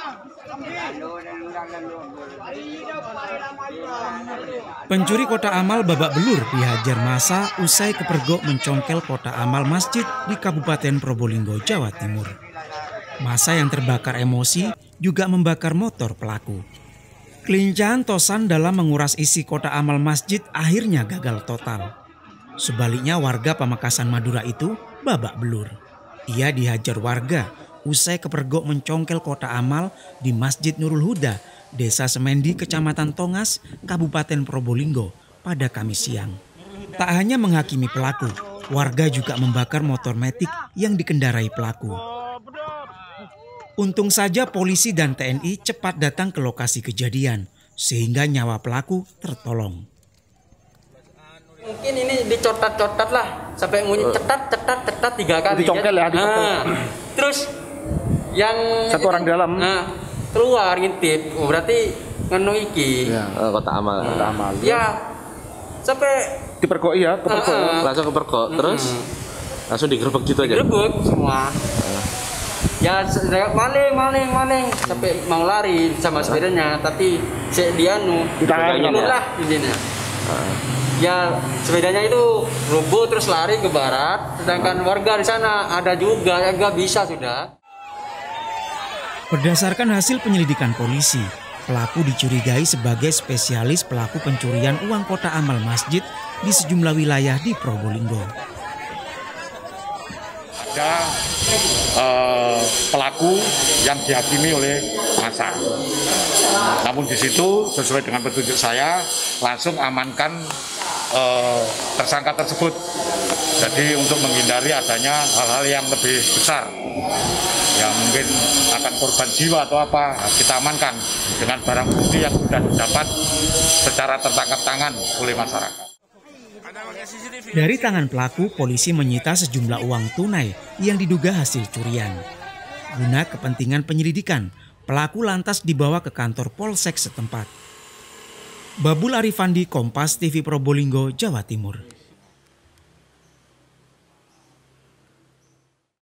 Pencuri kotak amal babak belur dihajar massa usai kepergok mencongkel kotak amal masjid di Kabupaten Probolinggo, Jawa Timur. Massa yang terbakar emosi juga membakar motor pelaku. Kelincahan Tosan dalam menguras isi kotak amal masjid akhirnya gagal total. Sebaliknya warga Pamekasan Madura itu babak belur. Ia dihajar warga usai kepergok mencongkel kotak amal di Masjid Nurul Huda, Desa Semendi, Kecamatan Tongas, Kabupaten Probolinggo pada Kamis siang. Tak hanya menghakimi pelaku, warga juga membakar motor metik yang dikendarai pelaku. Untung saja polisi dan TNI cepat datang ke lokasi kejadian sehingga nyawa pelaku tertolong. Mungkin ini dicotat-cotat lah sampai bunyi cetat 3 kali. Dicongkel ya, terus yang satu orang dalam keluar ngintip, berarti nganu iki. Ya, kotak amal. Kotak amal. Ya. Sampai dipergok ya, langsung kepergok, terus langsung digerebek gitu aja. Digerebek semua. Ya maling sampai mau lari sama sepedanya, tapi dia lah intinya. Ya sepedanya itu rubuh terus lari ke barat, sedangkan warga di sana ada juga yang nggak bisa sudah. Berdasarkan hasil penyelidikan polisi, pelaku dicurigai sebagai spesialis pelaku pencurian uang kotak amal masjid di sejumlah wilayah di Probolinggo. Ada pelaku yang dihakimi oleh massa. Namun di situ sesuai dengan petunjuk saya langsung amankan tersangka tersebut. Jadi untuk menghindari adanya hal-hal yang lebih besar yang mungkin akan korban jiwa atau apa, kita amankan dengan barang bukti yang sudah didapat secara tertangkap tangan oleh masyarakat. Dari tangan pelaku, polisi menyita sejumlah uang tunai yang diduga hasil curian. Guna kepentingan penyelidikan, pelaku lantas dibawa ke kantor Polsek setempat. Babul Arifandi, Kompas TV Probolinggo, Jawa Timur.